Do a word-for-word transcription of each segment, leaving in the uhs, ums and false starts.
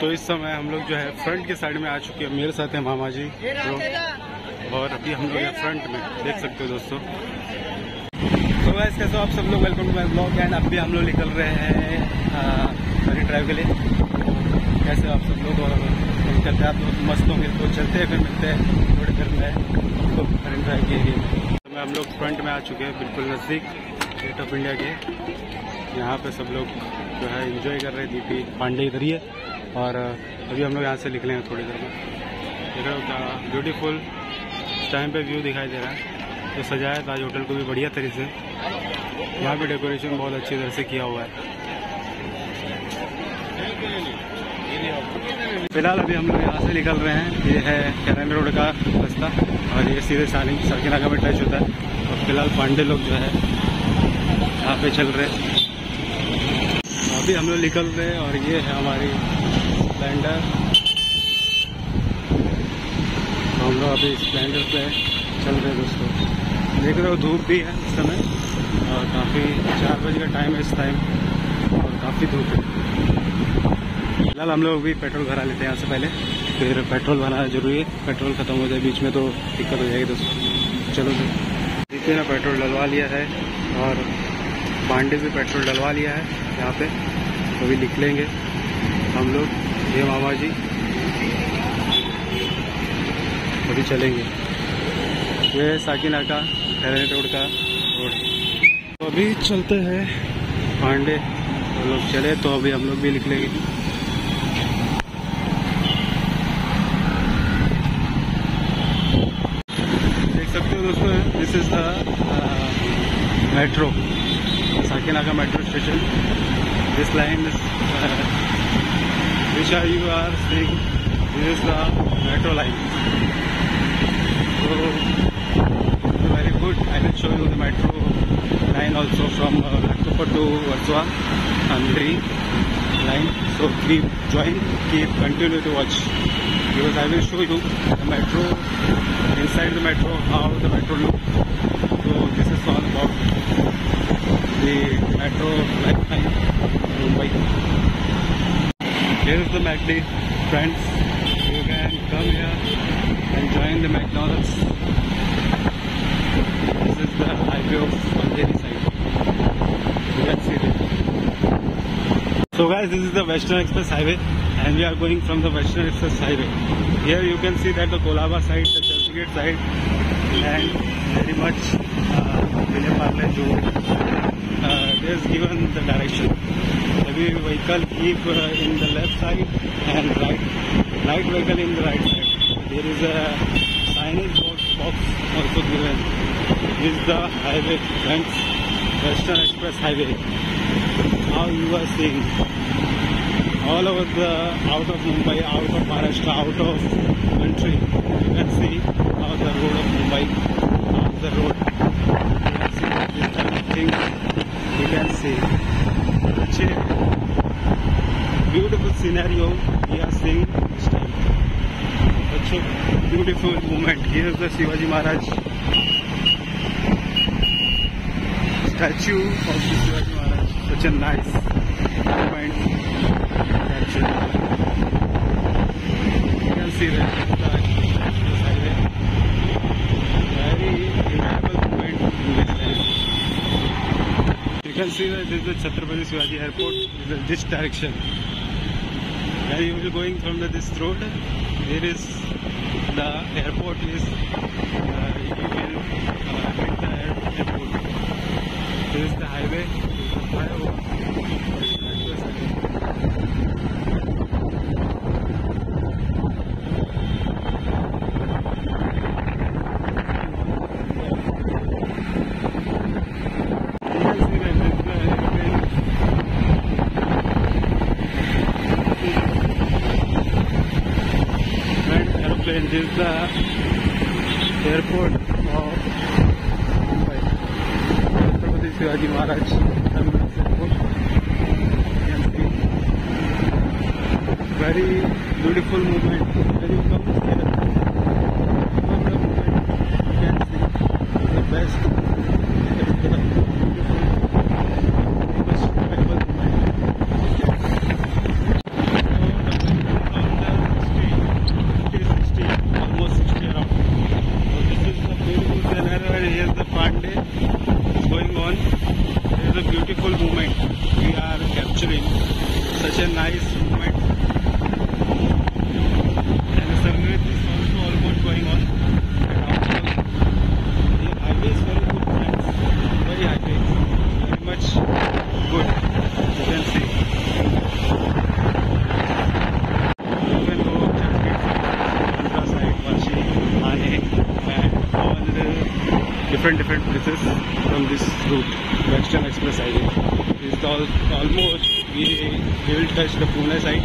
तो इस समय हम लोग जो है फ्रंट के साइड में आ चुके हैं। मेरे साथ है मामा जी तो, और अभी हम लोग हैं फ्रंट में, देख सकते हो दोस्तों। तो गाइस कैसे हो आप सब लोग, welcome to my blog. And अभी हम लोग निकल रहे हैं मरीन ड्राइव के लिए। कैसे हो आप सब लोग, और करते हैं आप लोग मस्त होंगे। तो चलते हैं, फिर मिलते हैं थोड़ी देर में तो मरीन ड्राइव के एरिया में। तो हम लोग फ्रंट में आ चुके हैं, बिल्कुल नज़दीक गेट ऑफ इंडिया के। यहाँ पे सब लोग जो है एंजॉय कर रहे हैं। दीपी पांडे इधर ही है, और अभी हम लोग यहाँ से निकलेंगे थोड़ी देर में। देख रहे हो क्या ब्यूटीफुल इस टाइम पे व्यू दिखाई दे रहा है। तो सजाया ताज होटल को भी बढ़िया तरीके से। यहाँ पे डेकोरेशन बहुत अच्छी तरह से किया हुआ है। फिलहाल अभी हम लोग यहाँ से निकल रहे हैं। ये है कैरानी रोड का रास्ता, और ये सीधे सानी साकिनाका में टच होता है। और फिलहाल पांडे लोग जो है यहाँ पे चल रहे हैं। अभी हम लोग निकल रहे हैं, और ये है हमारी स्प्लेंडर। तो हम लोग अभी स्प्लेंडर पे चल रहे हैं दोस्तों। देख रहे हो धूप भी है इस समय, और काफ़ी चार बजे का टाइम है इस टाइम, और काफ़ी धूप है। फिलहाल हम लोग भी पेट्रोल भरा लेते हैं यहाँ से पहले, फिर पेट्रोल भराना जरूरी है। पेट्रोल खत्म हो जाए बीच में तो दिक्कत हो जाएगी दोस्तों। चलो फिर देखते ना, पेट्रोल डलवा लिया है, और पांडे भी पेट्रोल डलवा लिया है यहाँ पे। तो अभी निकलेंगे हम लोग, ये मामा जी अभी चलेंगे। ये साकिनाका कैरानी रोड का रोड। तो अभी चलते हैं पांडे, तो लोग चले तो अभी हम लोग भी निकलेंगे। देख सकते हो दोस्तों, this is the metro, Sakinaka metro station. This line is which are you are seeing, this is the metro line. So very good. I will show you the metro line also from uh, Laktopa to Warsaw, Hungary line. So keep join, keep continue to watch, because I will show you the metro, inside the metro, how the metro looks. So this is all about the metro line in Mumbai. Here is the McD, friends. You can come here and join the McDonald's. This is the highway of Andheri side. You can see it. So guys, this is the Western Express Highway, and we are going from the Western Express Highway. Here you can see that the Kolaba side, the Churchgate side, and very much Vile Parle jo uh, they has given the direction. Every vehicle keep uh, in the left side, and right right vehicle in the right side. There is a signage box, box also given. This is the highway, friends, Western Express Highway. Now you are seeing all over the out of Mumbai, out of Maharashtra, out of country. You can see how the road of Mumbai, how the road. You can see this type of thing. You can see such a beautiful scenario we are seeing this time. Such a beautiful moment. Here is the Shivaji Maharaj statue of the Shivaji Maharaj. Such a nice moment captured. You can see that the highway. Very memorable moment in this time. You can see that this is the Chhatrapati Shivaji Airport. This is this direction. And you will be going from the, this road. There is the airport is uh, you will uh, hit the airport. This is the highway. This is the flyover. This is the airport of Mumbai, Chhatrapati Shivaji Maharaj Terminus Airport. You can see very beautiful movement. When you come here, from the movement you can see the best. Most memorable moment. movement. And the service is also almost going on. And also, the highway is very good, friends. Very highway, very much good. You can see. You can go Chandigarh side, Bandra side, Vashi, Thane, and all the different different places from this route, Western Express Highway. It's all, almost we, we will touch the Pune side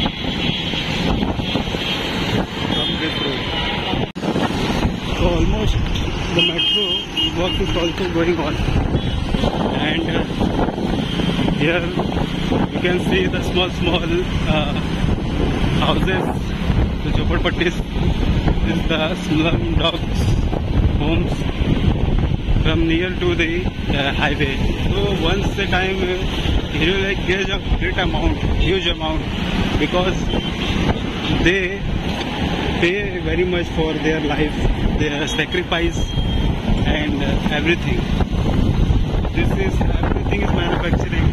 from this route. So almost the metro work is also going on, and uh, here you can see the small small uh, houses, the jhoppadpattis. This is the slum dogs homes from near to the uh, highway. So once the time uh, you like get a great amount, huge amount, because they pay very much for their life, their sacrifice and uh, everything. This is everything is manufacturing.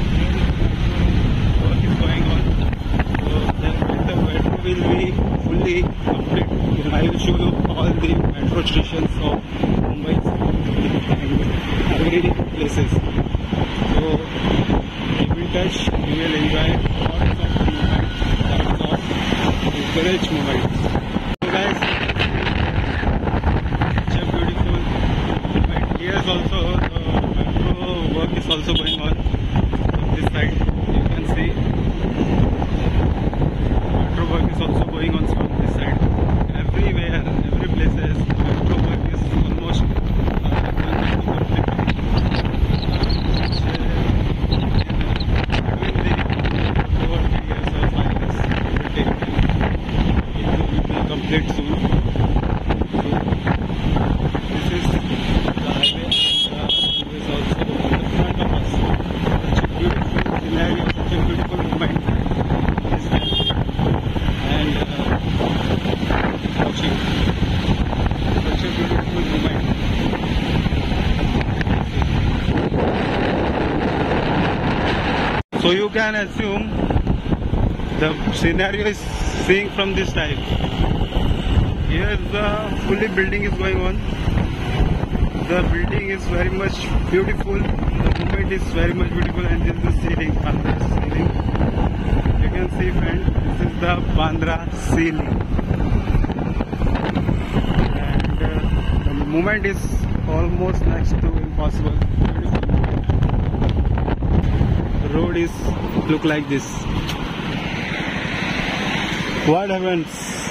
Work is going on. So the, the metro will be fully complete. I will show you all the metro stations of Mumbai and every places. So you will touch, you will enjoy lots of movement, lots of village movement. So guys, such a beautiful movement. Here is also the metro work is also going on from this side. You can see metro work is also going on from this side. Everywhere, every places, metro work is almost uh, going to complete. Complete soon. So this is the highway, and uh, this is also in the front of us. Such a beautiful scenario, such a beautiful moment is here. And uh, watching such a beautiful moment. So you can assume the scenario is seeing from this side. Here the fully building is going on. The building is very much beautiful. The movement is very much beautiful, and this is the ceiling. Bandra ceiling. You can see, friend, this is the Bandra ceiling, and uh, the movement is almost next to impossible. Beautiful movement. The road is look like this. What happens?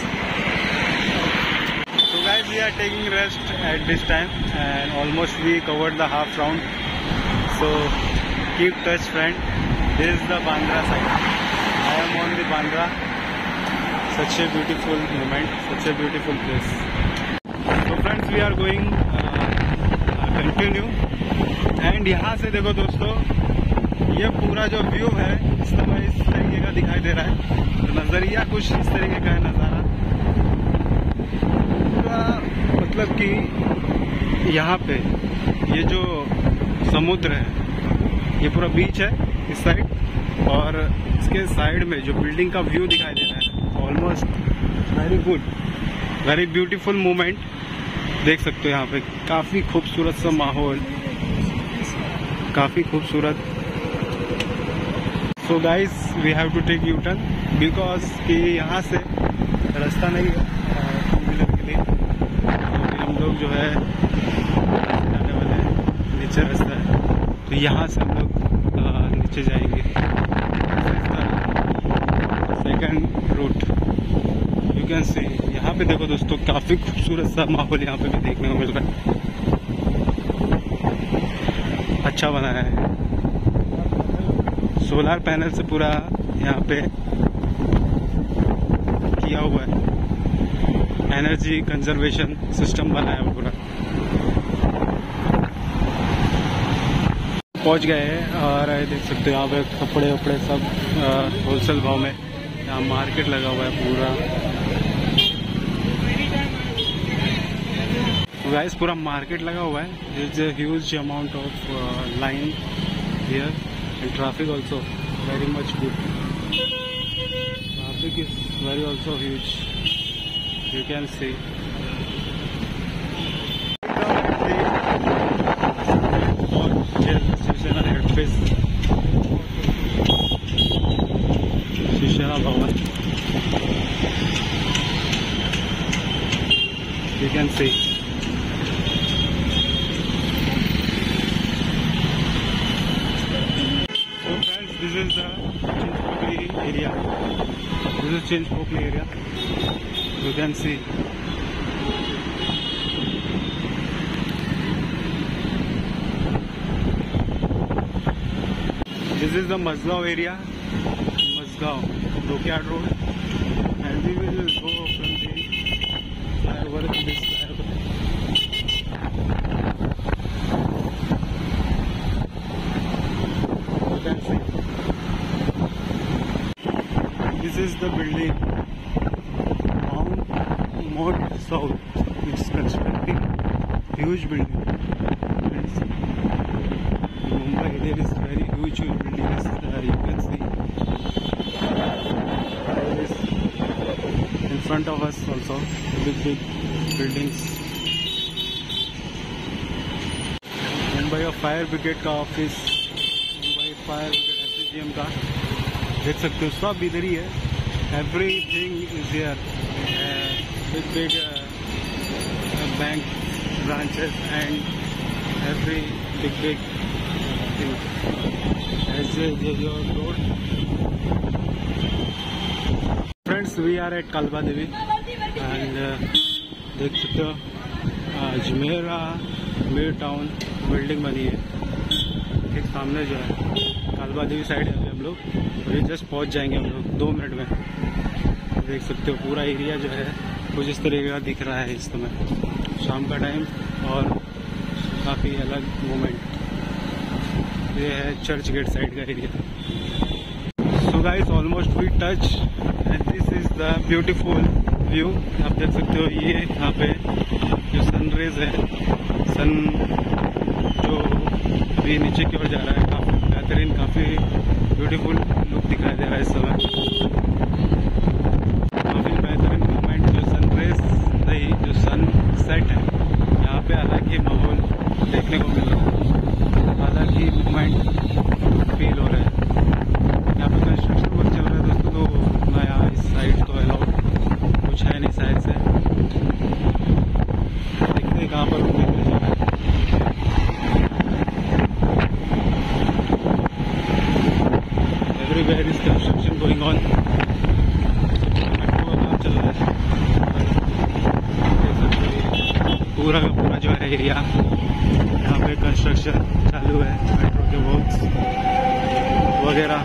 So guys, we are taking rest at this time, and almost we covered the half round. So keep touch, friend. This is the Bandra side. I am on the Bandra. Such a beautiful moment, such a beautiful place. So friends, we are going uh, continue. And यहाँ से देखो दोस्तों, ये पूरा जो view है इस समय इस तरीके का दिखाई दे रहा है. तो नजरिया कुछ इस तरीके का है नजारा. पूरा मतलब कि यहाँ पे ये जो समुद्र है, ये पूरा बीच है इस साइड, और इसके साइड में जो बिल्डिंग का व्यू दिखाई दे रहा है, almost very good, very beautiful moment. देख सकते हो यहाँ पे काफी खूबसूरत सा माहौल, काफी खूबसूरत. So guys, we have to take you turn because कि यहाँ से रास्ता नहीं है टू व्हीलर के लिए. तो हम लोग जो है जाने वाले हैं, नीचे रास्ता है, तो यहाँ से हम लोग नीचे जाएंगे. Second route you can see. यहाँ पे देखो दोस्तों, काफी खूबसूरत सा माहौल यहाँ पे भी देखने को मिल रहा है. अच्छा बनाया है, सोलर पैनल से पूरा यहाँ पे किया हुआ है, एनर्जी कंजर्वेशन सिस्टम बनाया है पूरा. पहुँच गए हैं, और देख सकते हो यहाँ पे कपड़े वपड़े सब होलसेल भाव में. यहाँ मार्केट लगा हुआ है पूरा. गाइस, पूरा मार्केट लगा हुआ है. There is a huge amount of line here, and traffic also very much good. traffic is very also huge. You can see. Shiv Sena हेडफेस Shiv Sena Bhavan. You can see. So friends, this is the Chinchpokli area. This is Chinchpokli area. You can see. This is the Mazgaon area, Mazgaon, Dockyard Road, and we will go from the flyover to this flyover. You can see. This is the building, Mount Mort South. It's constructing huge building. Mumbai, there is very huge buildings. Uh, you can see. There is in front of us also big big buildings. Mumbai fire brigade का office, Mumbai fire brigade S C G M का देख सकते हो, सब इधर ही है. Everything is here. Big big bank branches and every big big as your road. Friends, we are at Kalba Devi and देख सकते हो अजमेरा मिड टाउन बिल्डिंग बनी है. ठीक सामने जो है कालबा देवी साइड है. अभी हम लोग अभी जस्ट पहुंच जाएंगे हम लोग दो मिनट में. देख सकते हो पूरा एरिया जो है कुछ इस तरीके का दिख रहा है इस समय शाम का टाइम, और काफ़ी अलग मोमेंट. ये है चर्च गेट साइड का area. So guys, almost we touch and this is the beautiful view. आप देख सकते हो ये यहाँ पे जो सनरेज है, सन जो अभी नीचे की ओर जा रहा है, काफ़ी बेहतरीन, काफ़ी ब्यूटीफुल लुक दिखाई दे रहा है इस समय. काफ़ी बेहतरीन मोमेंट जो सनरेज नहीं, जो सन सेट है यहाँ पे अलग ही माहौल देखने को मिल रहा है, अलग ही मोमेंट फील हो रहा है. यहाँ पे कंस्ट्रक्शन वर्क चल रहा है दोस्तों, तो मैं यहाँ इस साइड तो अलाउड कुछ है नहीं साइड से. देखते हैं कहाँ पर रुकने के लिए जाना है. Everywhere is construction going on. Metro का काम चल रहा है. पूरा का पूरा जो है एरिया यहाँ पे कंस्ट्रक्शन चालू है. मेट्रो के वर्क्स वगैरह.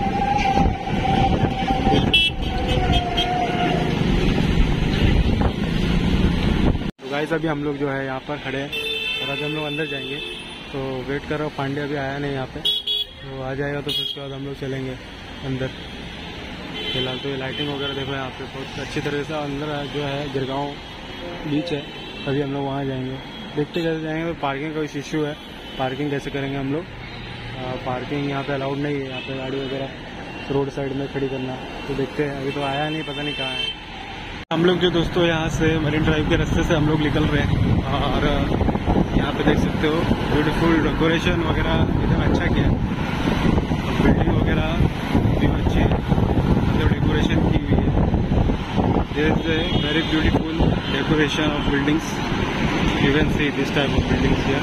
तो गाइस, अभी हम लोग जो है यहाँ पर खड़े हैं और अभी हम लोग अंदर जाएंगे. तो वेट कर रहा हूँ, पांडे अभी आया नहीं यहाँ पे, तो आ जाएगा तो फिर उसके बाद हम लोग चलेंगे अंदर. फिलहाल तो ये लाइटिंग वगैरह देखो यहाँ पे बहुत अच्छी तरह से. अंदर जो है गिरगांव बीच है, अभी हम लोग वहाँ जाएंगे. देखते कैसे जाएंगे. तो पार्किंग का कुछ इशू है, पार्किंग कैसे करेंगे हम लोग. पार्किंग यहाँ पे अलाउड नहीं है, यहाँ पे गाड़ी वगैरह रोड साइड में खड़ी करना. तो देखते हैं, अभी तो आया नहीं, पता नहीं कहाँ है. हम लोग जो दोस्तों यहाँ से मरीन ड्राइव के रास्ते से हम लोग निकल रहे हैं, और यहाँ पे देख सकते हो ब्यूटीफुल डेकोरेशन वगैरह इतना अच्छा किया. बिल्डिंग वगैरह भी अच्छी मतलब डेकोरेशन की हुई है. There is a very beautiful decoration of buildings. You can see this type of buildings here.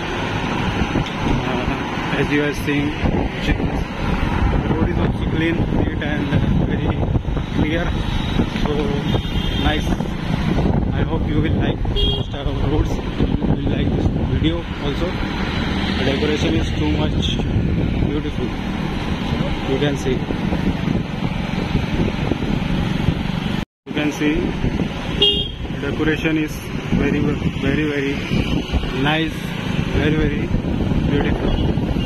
Uh, as you are seeing, the road is also clean, neat and uh, very clear. So nice. I hope you will like this type of roads. You will like this video also. The decoration is too much beautiful. You can see. You can see. The decoration is very very very nice, very very beautiful.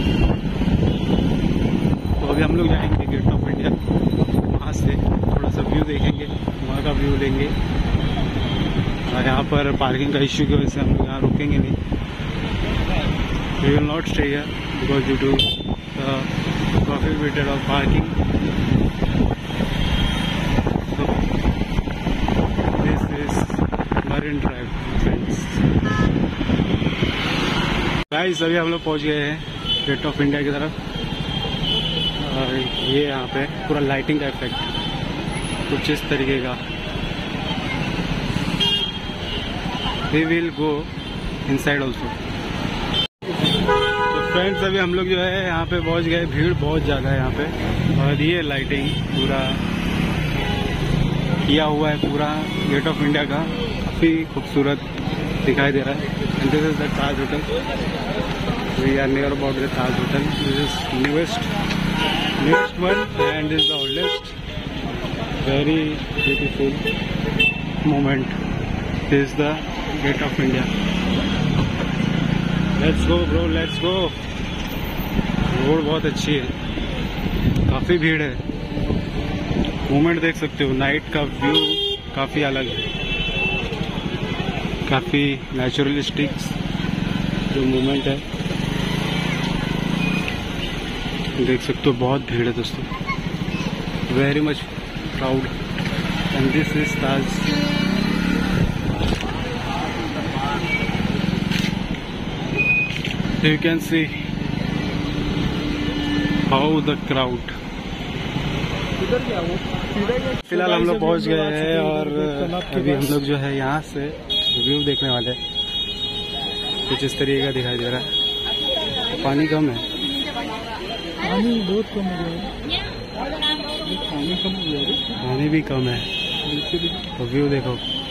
तो अभी हम लोग जाएंगे gate of India, वहाँ से थोड़ा सा view देखेंगे, वहाँ का व्यू लेंगे. और यहाँ पर पार्किंग का इश्यू की वजह से हम लोग यहाँ रुकेंगे नहीं. We will not stay here because due to the prohibited of parking. So Marine Drive friends. Guys अभी हम लोग पहुंच गए हैं गेट ऑफ इंडिया की तरफ और ये यहाँ पे पूरा लाइटिंग का इफेक्ट कुछ इस तरीके का। We will go inside also. तो फ्रेंड्स अभी हम लोग जो है यहाँ पे पहुंच गए, भीड़ बहुत ज़्यादा है यहाँ पे और ये लाइटिंग पूरा किया हुआ है पूरा गेट ऑफ इंडिया का, काफ़ी खूबसूरत दिखाई दे रहा है। And this is the Taj hotel. We are near about the Taj hotel. This is newest newest one and this the oldest. Very beautiful moment. This is the gate of India. Let's go bro, let's go. Road बहुत अच्छी है, काफ़ी भीड़ है। Moment देख सकते हो, night का व्यू काफ़ी अलग है, काफ़ी नेचुरलिस्टिक जो मोमेंट है देख सकते हो। बहुत भीड़ है दोस्तों, very much crowd. And this is Taj. You can see how the crowd. फिलहाल हम लोग पहुंच गए हैं और अभी हम लोग जो है यहाँ से व्यू देखने वाले हैं। कुछ इस तरीके का दिखाई दे रहा है। पानी कम है, पानी बहुत कम है, पानी कम है, पानी भी कम है। तो व्यू देखो।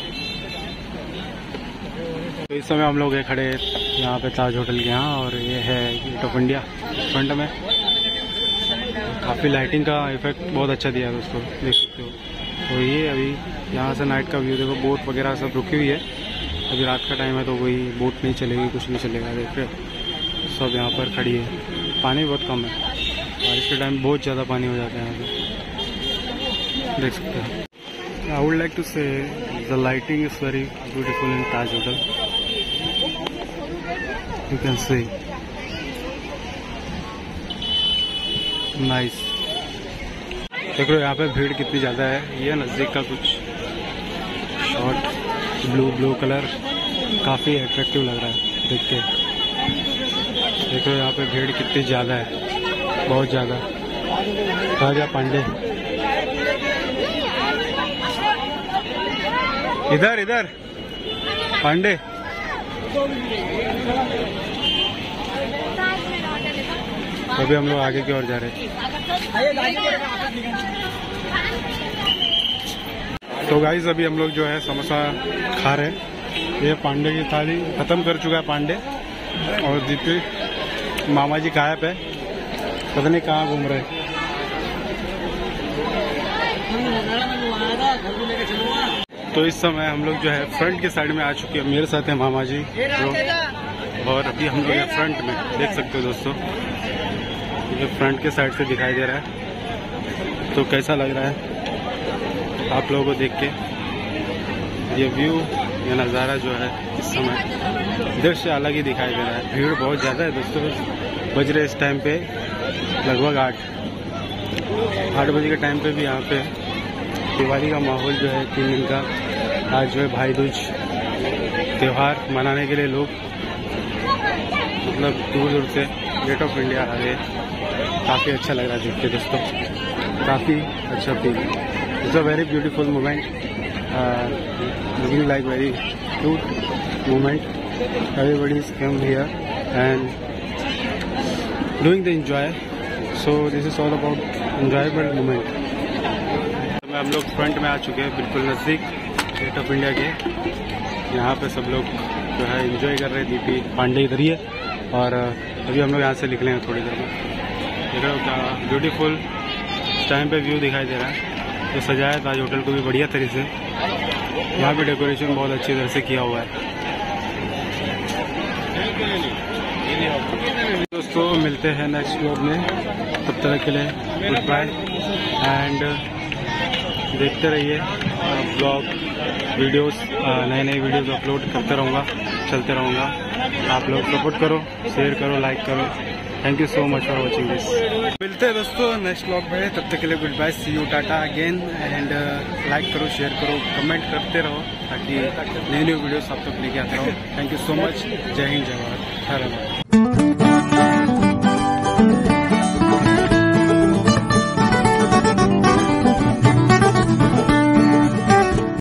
तो इस समय हम लोग है खड़े यहाँ पे ताज होटल के यहाँ और ये है गेट ऑफ इंडिया फ्रंट में। काफ़ी लाइटिंग का इफेक्ट बहुत अच्छा दिया है दोस्तों, देख सकते हो। तो ये अभी यहाँ से नाइट का व्यू देखो। बोट वगैरह सब रुकी हुई है, अभी रात का टाइम है तो कोई बोट नहीं चलेगी, कुछ नहीं चलेगा। देख रहे हो सब यहाँ पर खड़ी है। पानी बहुत कम है, बारिश के टाइम बहुत ज़्यादा पानी हो जाता है यहाँ पे, देख सकते हो। I would like to say the lighting is very beautiful in Taj hotel. You can see nice. देख लो यहाँ पे भीड़ कितनी ज़्यादा है। ये नज़दीक का कुछ शॉट ब्लू ब्लू कलर काफ़ी अट्रैक्टिव लग रहा है देख के। देख लो यहाँ पे भीड़ कितनी ज़्यादा है, बहुत ज़्यादा। राजा पांडे इधर इधर पांडे। अभी हम लोग आगे की ओर जा रहे हैं। तो गाइस अभी हम लोग जो है समोसा खा रहे हैं। ये पांडे की थाली खत्म कर चुका है पांडे और दीपी मामा जी गायब है, पता नहीं कहाँ घूम रहे। तो इस समय हम लोग जो है फ्रंट के साइड में आ चुके हैं। मेरे साथ है मामा जी तो, और अभी हम लोग हैं फ्रंट में, देख सकते हो दोस्तों। ये फ्रंट के साइड से दिखाई दे रहा है। तो कैसा लग रहा है आप लोगों को देख के? ये व्यू, ये नज़ारा जो है इस समय दृश्य अलग ही दिखाई दे रहा है। भीड़ बहुत ज़्यादा है दोस्तों। बज रहे इस टाइम पे लगभग आठ आठ बजे के टाइम पे भी यहाँ पे दिवाली का माहौल जो है तीन दिन का। आज जो है भाई दूज त्यौहार मनाने के लिए लोग मतलब दूर दूर से गेट ऑफ इंडिया आ गए। काफ़ी अच्छा लग रहा है देख के दोस्तों, काफ़ी अच्छा feel. It's a very beautiful moment, looking like very cute moment. Everybody is come here and doing the enjoy. So this is all about enjoyable moment. हम लोग फ्रंट में आ चुके हैं, बिल्कुल नज़दीक गेट ऑफ इंडिया के। यहाँ पे सब लोग जो है एंजॉय कर रहे हैं। दीपी पांडे इधर ही है और अभी हम लोग यहाँ से निकलेंगे थोड़ी देर में। देख रहे हो क्या ब्यूटीफुल इस टाइम पे व्यू दिखाई दे रहा है। तो सजाया ताज होटल को भी बढ़िया तरीके से। यहाँ पे डेकोरेशन बहुत अच्छी तरह से किया हुआ है। दोस्तों मिलते हैं नेक्स्ट व्लॉग में, तब तक के लिए गुड बाय एंड देखते रहिए ब्लॉग वीडियोस, नए नए वीडियोस अपलोड करते रहूँगा, चलते रहूँगा। आप लोग सपोर्ट करो, शेयर करो, लाइक करो। Thank you so much for watching this. मिलते हैं दोस्तों नेक्स्ट ब्लॉग में, तब तक के लिए good bye, see you, tata again. And like करो, शेयर करो, कमेंट करते रहो ताकि नई नई वीडियोस आप तक लेके आते रहो। Thank you so much. जय हिंद, जय भारत, हर हर।